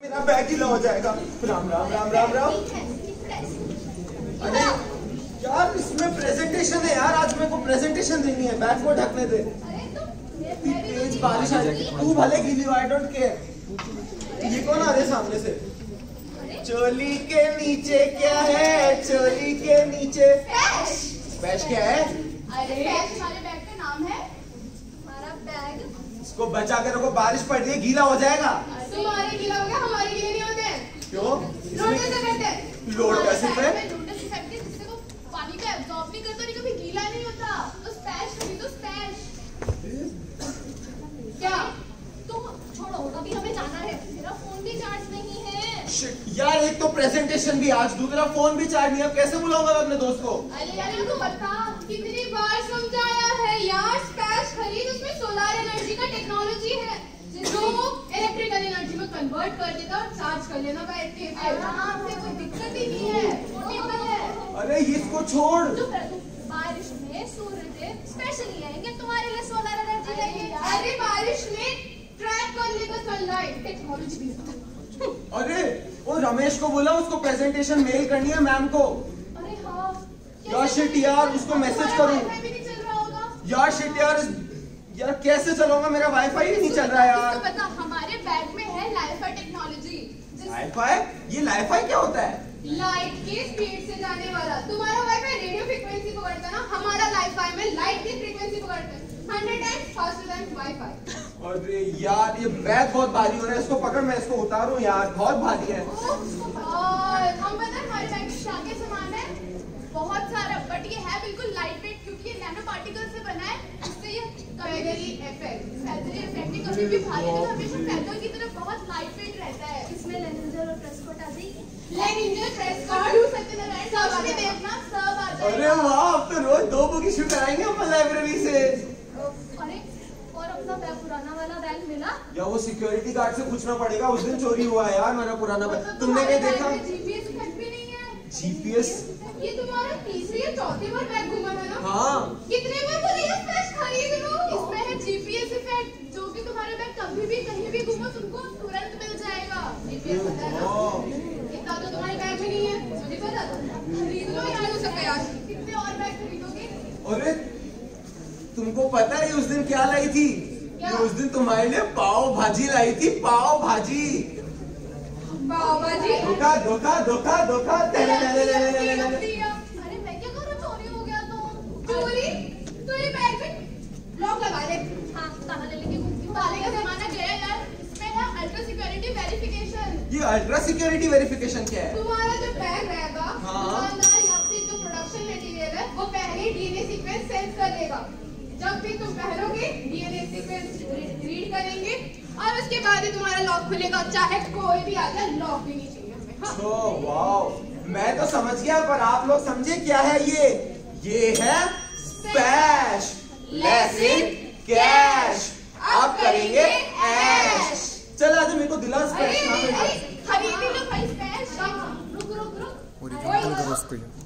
मेरा बैग गीला हो जाएगा। राम राम राम राम राम। अरे यार इसमें प्रेजेंटेशन है यार, आज मेरे को प्रेजेंटेशन देनी है, बैग को ढकने दे। तेज बारिश आ जाएगी, तू भले गीली हो, आई डोंट केयर। ये कौन आ रहे सामने से? चोली के नीचे क्या है? चोली के नीचे स्पैश क्या है? अरे हमारे बैग का नाम है। हमारा बैग इसको बचा कर रखो, बारिश पड़ रही है, गीला हो जाएगा। तुम्हारे गीला हो गया, हमारे गीले नहीं होते। क्यों? लोटे से करते हैं। लोट कैसे पे? लोटे से करके जिससे वो पानी का एब्जॉर्ब नहीं करता, नहीं कभी गीला नहीं होता। तो स्पैश करी तो स्पैश। क्या? तुम छोड़ो, अभी हमें जाना है। मेरा फोन भी चार्ज नहीं है। यार एक तो प्रेजेंटेशन भी आज, दूसरा फोन भी चार्ज नहीं है, कैसे बुलाऊंगा मैं अपने दोस्त को? अरे यार तो बता, कितनी बार समझाया है यार, स्पैश खरीद, उसमें सोलर एनर्जी का टेक्नोलॉजी है जो इलेक्ट्रिकल एनर्जी में कन्वर्ट कर देता और चार्ज कर लेना बैठ के आराम से, कोई दिक्कत ही नहीं है, पोर्टेबल है। अरे इसको छोड़। बारिश में सूर्य स्पेशली आएंगे तुम्हारे लिए, सोलर एनर्जी लेंगे। अरे बारिश में ट्रैक कर लेगा सनलाइट, टेक्नोलॉजी भी। अरे वो रमेश को बोला, उसको प्रेजेंटेशन मेल करनी है मैम को। अरे हाँ यार शिट यार, उसको मैसेज करूं यार। शिट यार कैसे चलाऊंगा, मेरा वाईफाई ही नहीं चल रहा यार। पता हमारे बैग में है लाइफाई टेक्नोलॉजी। लाइफाई? ये लाइफाई क्या होता है? लाइट की स्पीड से जाने वाला। तुम्हारा वाईफाई रेडियो फ्रीक्वेंसी पकड़ता है ना, हमारा लाइफाई में लाइट की फ्रीक्वेंसी पकड़ता है, 100 टाइम्स फास्टर देन वाईफाई। अरे यार ये बैग बहुत भारी हो रहा है, इसको पकड़, मैं इसको उतारूं यार, बहुत भारी है। हम पता है हमारे बैग में क्या क्या सामान है? बहुत सारा, बट ये है बिल्कुल लाइट वेट, क्योंकि ये नैनो पार्टिकल से बना है। इससे ये फेदरी इफेक्ट कभी भी भारी तो हमेशा फेदर की तरह बहुत लाइट वेट रहता है। इसमें लेनिंजर और प्रेस कोट आ जाएगी। लेनिंजर, प्रेस कोट, सत्यनारायण सब भी देखना, सब आ जाएगा। अरे वाह, अब तो रोज 2 बुक इशू कराएंगे हम लाइब्रेरी से। अरे और अपना बैग, पुराना वाला बैग मिला? या वो सिक्योरिटी गार्ड से पूछना पड़ेगा, उस दिन चोरी हुआ है यार मेरा पुराना बैग। तुमने क्या देखा? जीपीएस इफेक्ट भी नहीं है। जीपीएस? ये तुम्हारा तीसरी या चौथी बार बैग घुमा है ना? हाँ। कितने बार बोलेगा फ्रेश खरीद लो। इसमें है जीपीएस इफेक्ट, जो कि तुम्हारा बैग कभी भी कहीं भी घुमो तुमको तुरंत मिल जाएगा। जीपीएस पता है ना? इतना तो तुम्हारे बैग में नहीं है, मुझे पता था। खरीद लो यार उसे प्याज। कितने और बैग खरीदोगे? अरे तुमको पता है उस दिन क्या लाई थी? उस दिन तुम्हारे लिए पाव भाजी लाई थी, पाव भाजी। पाव भाजी? धोखा धोखा धोखा धोखा। अरे मैं क्या करूं, चोरी हो गया तो। चोरी? तो ये बैग में लॉक लगा ले। हाँ ताला ले लेके घूमती हूँ। ताले का जमाना गया यार। इसमें है अल्ट्रा सिक्योरिटी वेरिफिकेशन। ये अल्ट्रा सिक्योरिटी वेरिफिकेशन क्या है? तुम्हारा जो बैग रहेगा, दुकानदार या फिर जो प्रोडक्शन मटेरियल है, वो पहले डीएनए सीक्वेंस सेंस कर लेगा। जब भी तुम पहनोगे, डीएनए सीक्वेंस रीड करेंगे और उसके बाद ही तुम्हारा लॉक खुलेगा। चाहे कोई भी आ जाए, लॉक भी नहीं चाहिए हमें। हाँ। ओह वाव, मैं तो समझ गया, पर आप लोग समझे क्या है ये है स्पैश लेस इन कैश। अब करेंगे ऐश। चल आज मेरे को दिला स्पैश। खरीद लो भाई स्पैश। रुक रुक रुक।